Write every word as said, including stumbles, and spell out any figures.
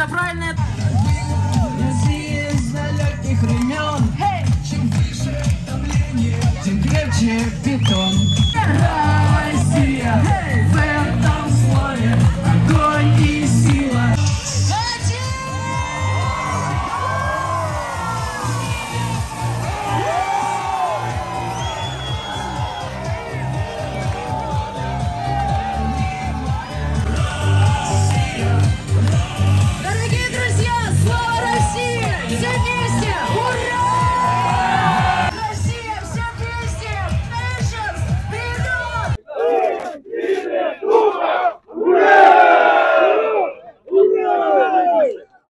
это правильно. Россия с далеких времен. Hey! Чем выше давление, тем крепче бетон.